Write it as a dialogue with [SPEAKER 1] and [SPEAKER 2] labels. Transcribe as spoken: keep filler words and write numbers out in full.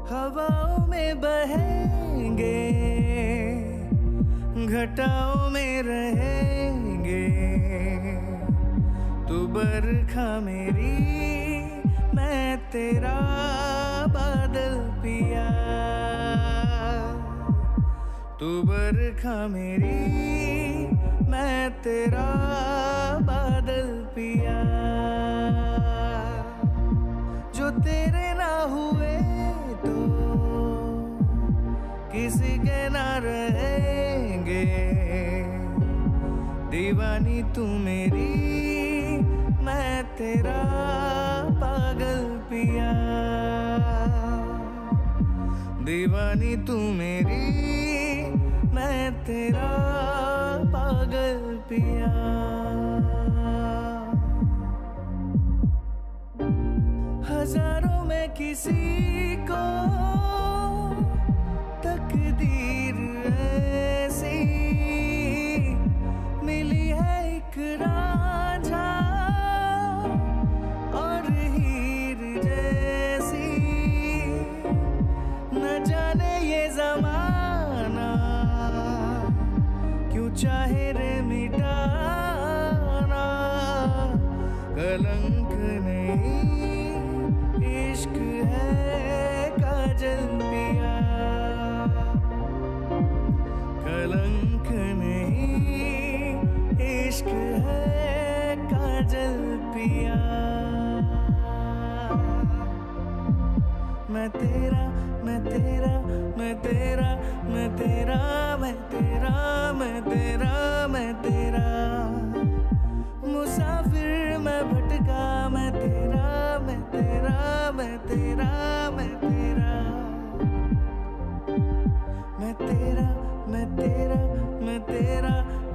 [SPEAKER 1] हवाओं में बहेंगे, घटाओं में रहेंगे। तू बरखा मेरी, मैं तेरा बादल पिया। तू बरखा मेरी, मैं तेरा बादल पिया। जो तेरे ना हुए तो किसी के ना रहेंगे। दीवानी तू मेरी, मैं तेरा पागल पिया। दीवानी तू मेरी, मैं तेरा पागल पिया। हजारों में किसी को तकदीर ऐसी मिली है, एक रांझा और हीर जैसी। न जाने ये ज़माना क्यों चाहे रे मिटाना। कलंक नहीं, इश्क है काजल पिया। कलंक नहीं, इश्क है काजल पिया। मैं तेरा, मैं तेरा, मैं तेरा, मैं तेरा, मैं तेरा, मैं तेरा, मैं तेरा। मुसाफिर मैं भटका, मैं तेरा, मैं तेरा, मैं तेरा, मैं तेरा। मैं तेरा, मैं तेरा, मैं तेरा,